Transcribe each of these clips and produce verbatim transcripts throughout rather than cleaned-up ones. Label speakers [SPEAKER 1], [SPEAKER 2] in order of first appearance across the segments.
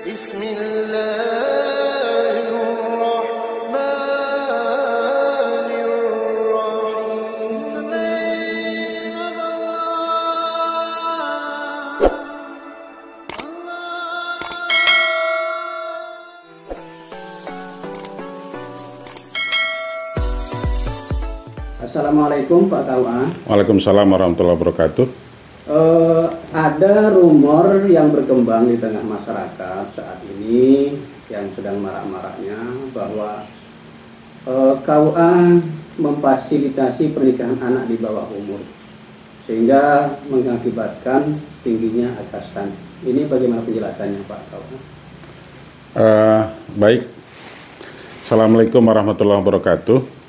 [SPEAKER 1] Assalamualaikum Pak K U A.
[SPEAKER 2] Waalaikumsalam warahmatullahi wabarakatuh.
[SPEAKER 1] Uh, ada rumor yang berkembang di tengah masyarakat saat ini yang sedang marak-maraknya bahwa uh, K U A memfasilitasi pernikahan anak di bawah umur sehingga mengakibatkan tingginya angka stunting. Ini bagaimana penjelasannya Pak K U A?
[SPEAKER 2] Uh, baik. Assalamualaikum warahmatullahi wabarakatuh.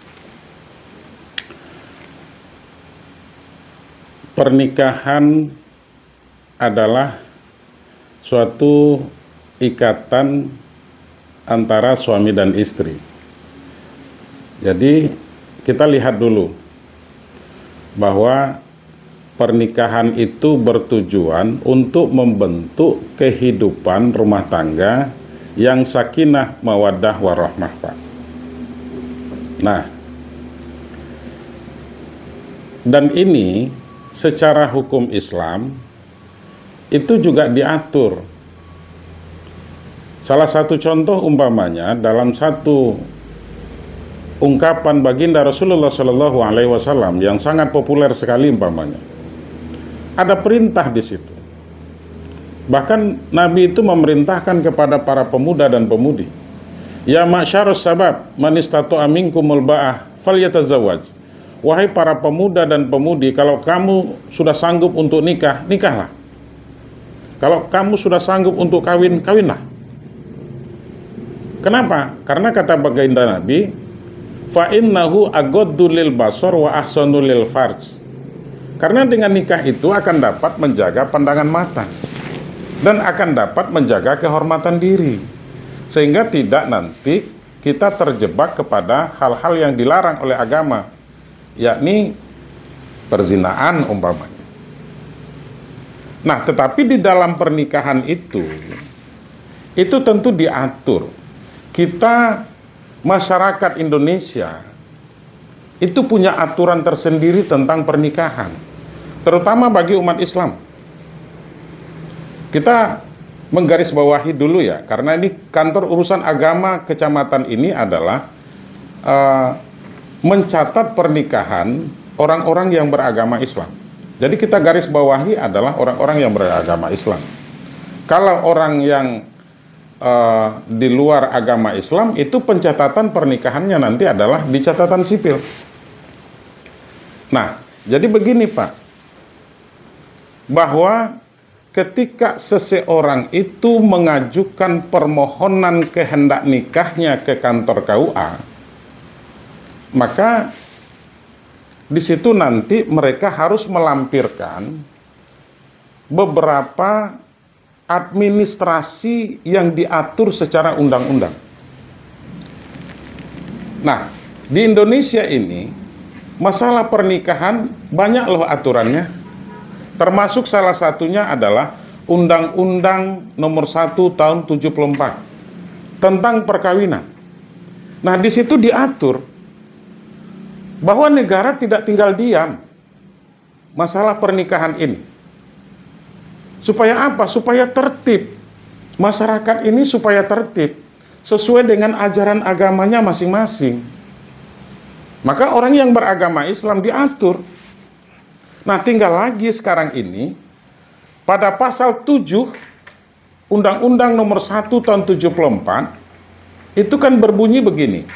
[SPEAKER 2] Pernikahan adalah suatu ikatan antara suami dan istri. Jadi kita lihat dulu bahwa pernikahan itu bertujuan untuk membentuk kehidupan rumah tangga yang sakinah, mawaddah, warahmah, Pak. Nah, dan ini secara hukum Islam itu juga diatur. Salah satu contoh umpamanya dalam satu ungkapan baginda Rasulullah Shallallahu Alaihi Wasallam yang sangat populer sekali umpamanya, ada perintah di situ. Bahkan Nabi itu memerintahkan kepada para pemuda dan pemudi, ya ma'syarus sabab man istata'a minkumul ba'ah falyatazawwaj. Wahai para pemuda dan pemudi, kalau kamu sudah sanggup untuk nikah, nikahlah. Kalau kamu sudah sanggup untuk kawin, kawinlah. Kenapa? Karena kata baginda Nabi, fa innahu aghaddu lil basar wa ahsanu lil farj. Karena dengan nikah itu akan dapat menjaga pandangan mata dan akan dapat menjaga kehormatan diri, sehingga tidak nanti kita terjebak kepada hal-hal yang dilarang oleh agama, yakni perzinaan umpamanya. Nah, tetapi di dalam pernikahan itu, itu tentu diatur. Kita, masyarakat Indonesia, itu punya aturan tersendiri tentang pernikahan, terutama bagi umat Islam. Kita menggarisbawahi dulu ya, karena ini kantor urusan agama kecamatan ini adalah uh, mencatat pernikahan orang-orang yang beragama Islam. Jadi kita garis bawahi adalah orang-orang yang beragama Islam. Kalau orang yang uh, di luar agama Islam, itu pencatatan pernikahannya nanti adalah di catatan sipil. Nah, jadi begini Pak, bahwa ketika seseorang itu mengajukan permohonan kehendak nikahnya ke kantor K U A, maka di situ nanti mereka harus melampirkan beberapa administrasi yang diatur secara undang-undang. Nah, di Indonesia ini masalah pernikahan banyak loh aturannya, termasuk salah satunya adalah Undang-Undang Nomor satu Tahun tujuh puluh empat tentang perkawinan. Nah, di situ diatur bahwa negara tidak tinggal diam masalah pernikahan ini. Supaya apa? Supaya tertib. Masyarakat ini supaya tertib sesuai dengan ajaran agamanya masing-masing. Maka orang yang beragama Islam diatur. Nah, tinggal lagi sekarang ini pada pasal tujuh Undang-Undang Nomor satu Tahun tujuh puluh empat itu kan berbunyi begini.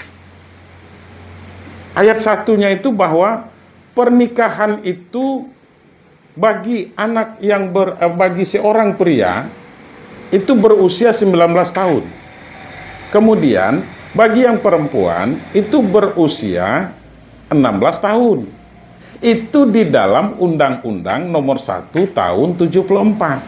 [SPEAKER 2] Ayat satunya itu bahwa pernikahan itu bagi anak yang ber, bagi seorang pria itu berusia sembilan belas tahun. Kemudian bagi yang perempuan itu berusia enam belas tahun. Itu di dalam Undang-Undang Nomor satu Tahun tujuh puluh empat.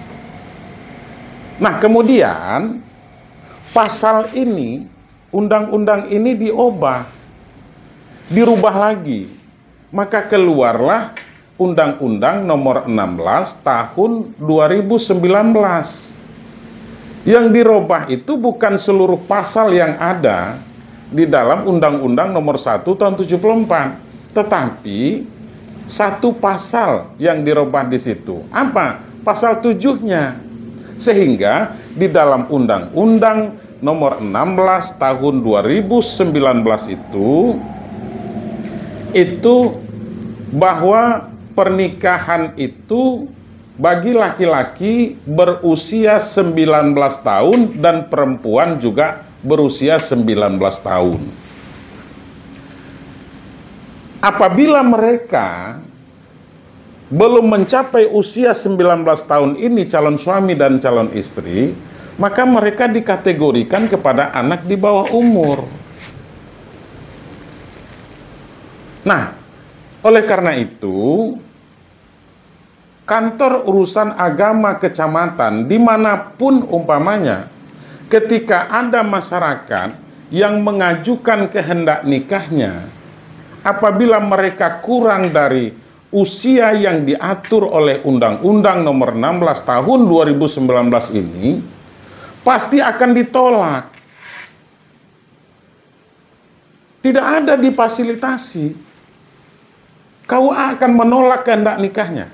[SPEAKER 2] Nah, kemudian pasal ini, undang-undang ini diubah, dirubah lagi, maka keluarlah Undang-Undang Nomor enam belas Tahun dua ribu sembilan belas. Yang dirubah itu bukan seluruh pasal yang ada di dalam Undang-Undang Nomor satu Tahun tujuh puluh empat, tetapi satu pasal yang dirubah di situ. Apa? Pasal tujuhnya. Sehingga di dalam Undang-Undang Nomor enam belas Tahun dua ribu sembilan belas itu itu bahwa pernikahan itu bagi laki-laki berusia sembilan belas tahun dan perempuan juga berusia sembilan belas tahun. Apabila mereka belum mencapai usia sembilan belas tahun ini, calon suami dan calon istri, maka mereka dikategorikan kepada anak di bawah umur. Nah, oleh karena itu, kantor urusan agama kecamatan dimanapun umpamanya, ketika ada masyarakat yang mengajukan kehendak nikahnya, apabila mereka kurang dari usia yang diatur oleh Undang-Undang Nomor enam belas Tahun dua ribu sembilan belas ini, pasti akan ditolak. Tidak ada difasilitasi. K U A akan menolak kehendak nikahnya.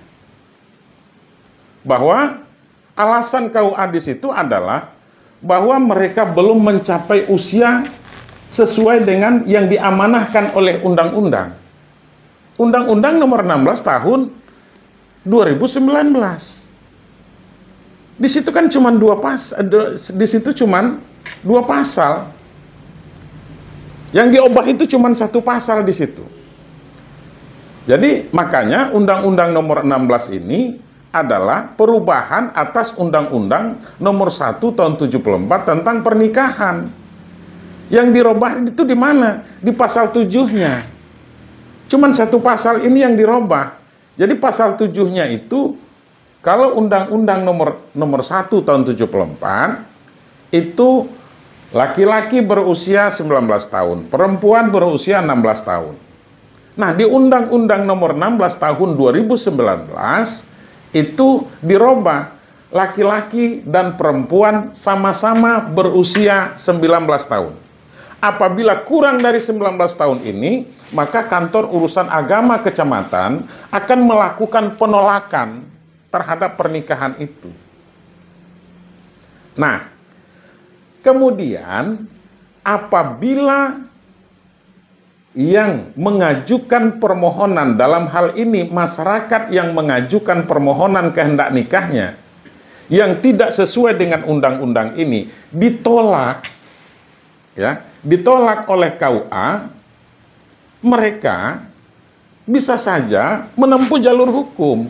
[SPEAKER 2] Bahwa alasan K U A di situ adalah bahwa mereka belum mencapai usia sesuai dengan yang diamanahkan oleh undang-undang. Undang-Undang Nomor enam belas Tahun dua ribu sembilan belas. Di situ kan cuma dua pas, di situ cuma dua pasal. Yang diubah itu cuma satu pasal di situ. Jadi makanya Undang-Undang Nomor enam belas ini adalah perubahan atas Undang-Undang Nomor satu Tahun tujuh puluh empat tentang pernikahan. Yang dirubah itu di mana? Di pasal tujuhnya. Cuman satu pasal ini yang dirubah. Jadi pasal tujuhnya itu, kalau Undang-Undang Nomor Nomor satu Tahun tujuh puluh empat itu laki-laki berusia sembilan belas tahun, perempuan berusia enam belas tahun. Nah, di Undang-Undang Nomor enam belas Tahun dua ribu sembilan belas itu dirubah, laki-laki dan perempuan sama-sama berusia sembilan belas tahun. Apabila kurang dari sembilan belas tahun ini, maka kantor urusan agama kecamatan akan melakukan penolakan terhadap pernikahan itu. Nah, kemudian apabila yang mengajukan permohonan, dalam hal ini masyarakat yang mengajukan permohonan kehendak nikahnya yang tidak sesuai dengan undang-undang ini ditolak, ya, ditolak oleh K U A, mereka bisa saja menempuh jalur hukum.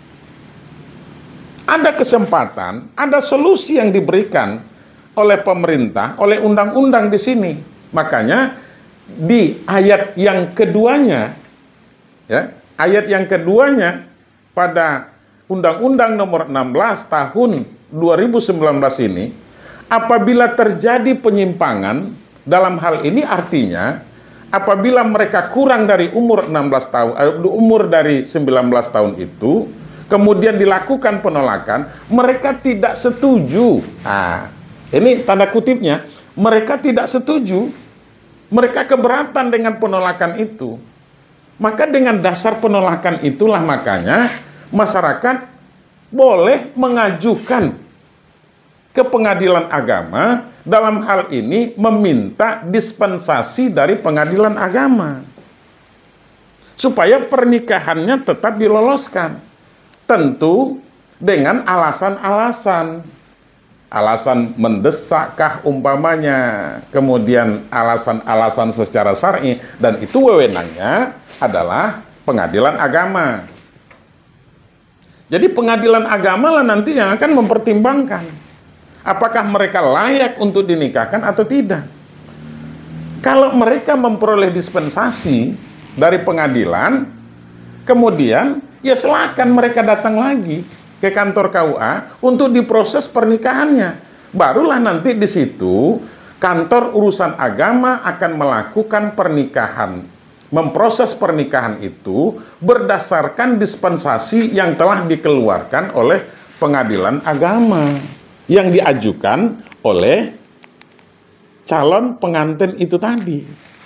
[SPEAKER 2] Ada kesempatan, ada solusi yang diberikan oleh pemerintah, oleh undang-undang di sini. Makanya di ayat yang keduanya, ya, ayat yang keduanya pada Undang-Undang Nomor enam belas Tahun dua ribu sembilan belas ini, apabila terjadi penyimpangan dalam hal ini, artinya apabila mereka kurang dari umur enam belas tahun, eh, umur dari sembilan belas tahun itu, kemudian dilakukan penolakan, mereka tidak setuju. Nah, ini tanda kutipnya, mereka tidak setuju. Mereka keberatan dengan penolakan itu. Maka dengan dasar penolakan itulah makanya masyarakat boleh mengajukan ke pengadilan agama, dalam hal ini meminta dispensasi dari pengadilan agama supaya pernikahannya tetap diloloskan. Tentu dengan alasan-alasan. Alasan mendesakkah umpamanya, kemudian alasan-alasan secara syar'i, dan itu wewenangnya adalah pengadilan agama. Jadi pengadilan agama lah nanti yang akan mempertimbangkan apakah mereka layak untuk dinikahkan atau tidak. Kalau mereka memperoleh dispensasi dari pengadilan, kemudian ya silakan mereka datang lagi ke kantor K U A untuk diproses pernikahannya. Barulah nanti di situ kantor urusan agama akan melakukan pernikahan, memproses pernikahan itu berdasarkan dispensasi yang telah dikeluarkan oleh pengadilan agama. yang diajukan oleh calon pengantin itu tadi.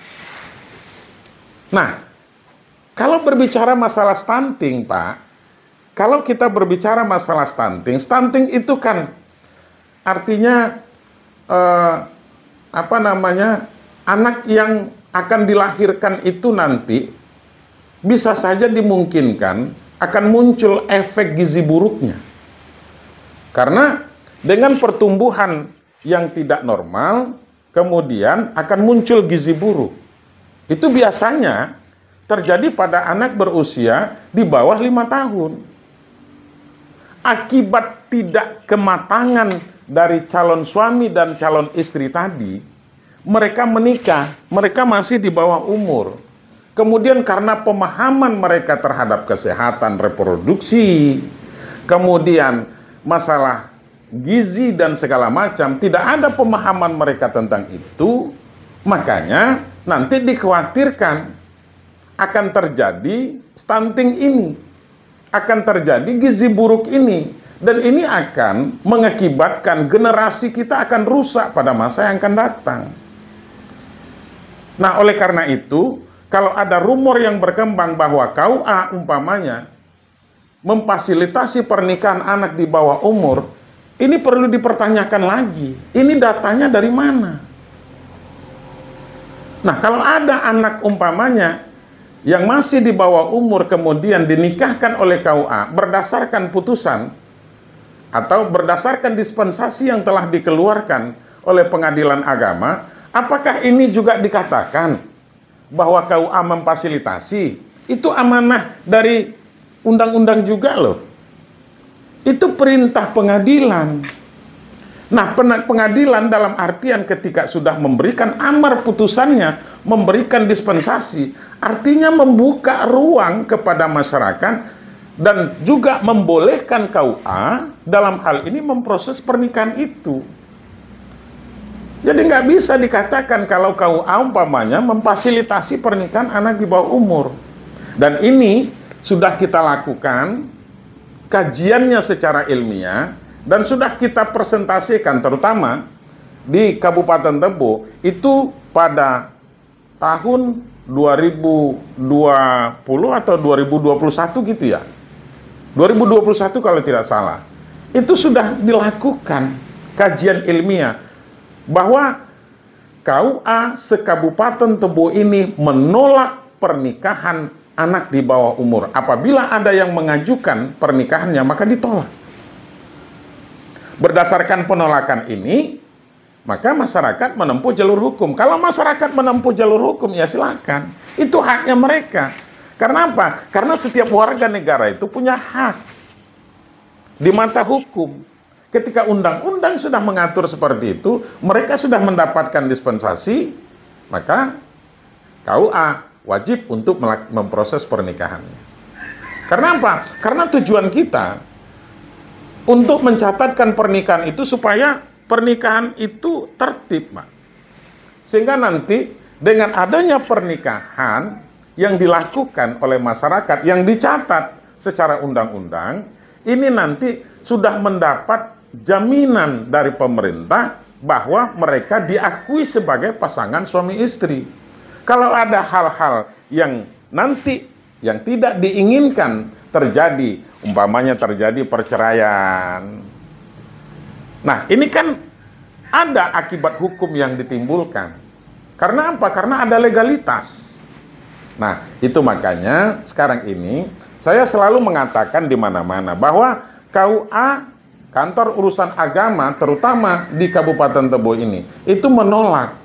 [SPEAKER 2] Nah, kalau berbicara masalah stunting, Pak, kalau kita berbicara masalah stunting, stunting itu kan artinya eh, apa namanya, anak yang akan dilahirkan itu nanti bisa saja dimungkinkan akan muncul efek gizi buruknya. Karena dengan pertumbuhan yang tidak normal, kemudian akan muncul gizi buruk. Itu biasanya terjadi pada anak berusia di bawah lima tahun. Akibat tidak kematangan dari calon suami dan calon istri tadi, mereka menikah, mereka masih di bawah umur. Kemudian karena pemahaman mereka terhadap kesehatan reproduksi, kemudian masalah gizi dan segala macam, tidak ada pemahaman mereka tentang itu, makanya nanti dikhawatirkan akan terjadi stunting ini, akan terjadi gizi buruk ini, dan ini akan mengakibatkan generasi kita akan rusak pada masa yang akan datang. Nah, oleh karena itu, kalau ada rumor yang berkembang bahwa K U A umpamanya memfasilitasi pernikahan anak di bawah umur, ini perlu dipertanyakan lagi. Ini datanya dari mana? Nah, kalau ada anak umpamanya yang masih di bawah umur kemudian dinikahkan oleh K U A berdasarkan putusan atau berdasarkan dispensasi yang telah dikeluarkan oleh pengadilan agama, apakah ini juga dikatakan bahwa K U A memfasilitasi? Itu amanah dari undang-undang juga loh. Itu perintah pengadilan. Nah, pengadilan dalam artian ketika sudah memberikan amar putusannya, memberikan dispensasi, artinya membuka ruang kepada masyarakat dan juga membolehkan K U A dalam hal ini memproses pernikahan itu. Jadi nggak bisa dikatakan kalau K U A umpamanya memfasilitasi pernikahan anak di bawah umur. Dan ini sudah kita lakukan kajiannya secara ilmiah dan sudah kita presentasikan terutama di Kabupaten Tebo itu pada tahun dua ribu dua puluh atau dua ribu dua puluh satu gitu ya. dua ribu dua puluh satu kalau tidak salah. Itu sudah dilakukan kajian ilmiah bahwa K U A se-Kabupaten Tebo ini menolak pernikahan anak di bawah umur. Apabila ada yang mengajukan pernikahannya, maka ditolak. Berdasarkan penolakan ini, maka masyarakat menempuh jalur hukum. Kalau masyarakat menempuh jalur hukum, ya silakan. Itu haknya mereka. Karena apa? Karena setiap warga negara itu punya hak di mata hukum. Ketika undang-undang sudah mengatur seperti itu, mereka sudah mendapatkan dispensasi, maka K U A wajib untuk memproses pernikahannya. Karena apa? Karena tujuan kita untuk mencatatkan pernikahan itu supaya pernikahan itu tertib, Pak. Sehingga nanti dengan adanya pernikahan yang dilakukan oleh masyarakat, yang dicatat secara undang-undang, ini nanti sudah mendapat jaminan dari pemerintah bahwa mereka diakui sebagai pasangan suami istri. Kalau ada hal-hal yang nanti yang tidak diinginkan terjadi, umpamanya terjadi perceraian. Nah, ini kan ada akibat hukum yang ditimbulkan. Karena apa? Karena ada legalitas. Nah, itu makanya sekarang ini saya selalu mengatakan di mana-mana bahwa K U A, kantor urusan agama, terutama di Kabupaten Tebo ini, itu menolak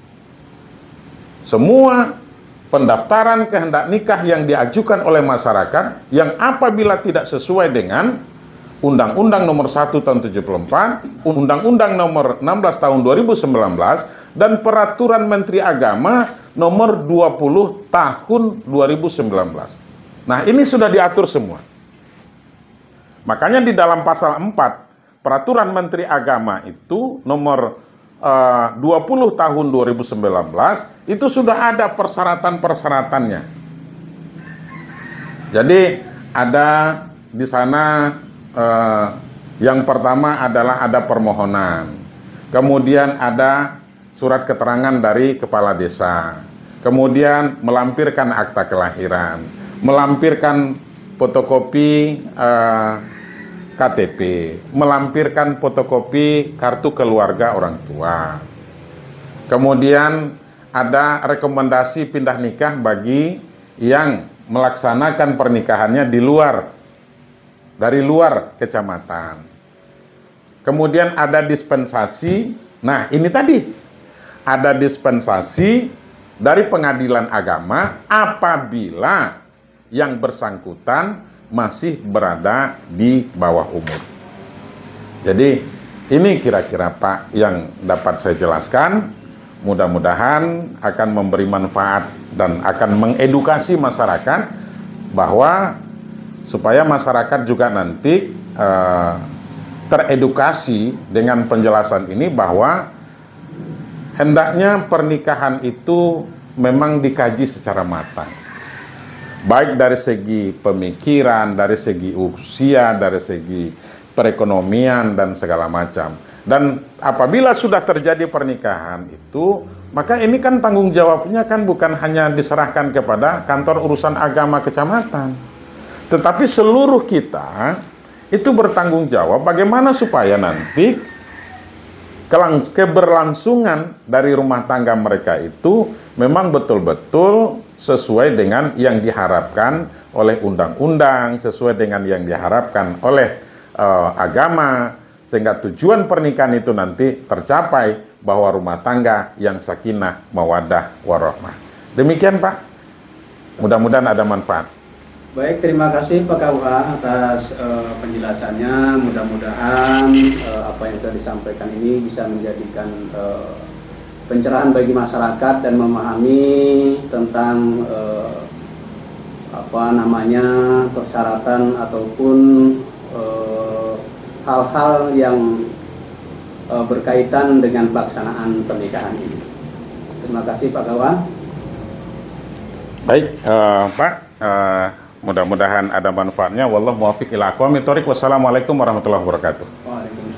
[SPEAKER 2] semua pendaftaran kehendak nikah yang diajukan oleh masyarakat yang apabila tidak sesuai dengan Undang-Undang nomor satu tahun tujuh puluh empat, Undang-Undang nomor enam belas tahun dua ribu sembilan belas, dan Peraturan Menteri Agama nomor dua puluh tahun dua ribu sembilan belas. Nah, ini sudah diatur semua. Makanya di dalam pasal empat Peraturan Menteri Agama itu nomor Uh, dua puluh tahun dua ribu sembilan belas itu sudah ada persyaratan-persyaratannya. Jadi ada di sana uh, Yang pertama adalah ada permohonan, kemudian ada surat keterangan dari kepala desa, kemudian melampirkan akta kelahiran, melampirkan fotokopi eh, K T P, melampirkan fotokopi kartu keluarga orang tua. Kemudian ada rekomendasi pindah nikah bagi yang melaksanakan pernikahannya di luar, dari luar kecamatan. Kemudian ada dispensasi, nah ini tadi, ada dispensasi dari pengadilan agama apabila yang bersangkutan masih berada di bawah umur. Jadi ini kira-kira Pak yang dapat saya jelaskan. Mudah-mudahan akan memberi manfaat dan akan mengedukasi masyarakat bahwa supaya masyarakat juga nanti eh, teredukasi dengan penjelasan ini bahwa hendaknya pernikahan itu memang dikaji secara matang. Baik dari segi pemikiran, dari segi usia, dari segi perekonomian dan segala macam. Dan apabila sudah terjadi pernikahan itu, maka ini kan tanggung jawabnya kan bukan hanya diserahkan kepada kantor urusan agama kecamatan, tetapi seluruh kita itu bertanggung jawab bagaimana supaya nanti keberlangsungan dari rumah tangga mereka itu memang betul-betul sesuai dengan yang diharapkan oleh undang-undang, sesuai dengan yang diharapkan oleh uh, agama, sehingga tujuan pernikahan itu nanti tercapai bahwa rumah tangga yang sakinah, mawaddah, warahmah. Demikian Pak, mudah-mudahan ada manfaat.
[SPEAKER 1] Baik, terima kasih Pak K U A atas uh, penjelasannya. Mudah-mudahan uh, apa yang sudah disampaikan ini bisa menjadikan uh, pencerahan bagi masyarakat dan memahami tentang uh, apa namanya persyaratan ataupun hal-hal uh, yang uh, berkaitan dengan pelaksanaan pernikahan ini. Terima kasih Pak K U A.
[SPEAKER 2] Baik, uh, Pak. Uh, Mudah-mudahan ada manfaatnya. Wallahu muwaffiq ila aqwamit thoriq. Wassalamualaikum warahmatullahi wabarakatuh.
[SPEAKER 1] Waalaikumsalam.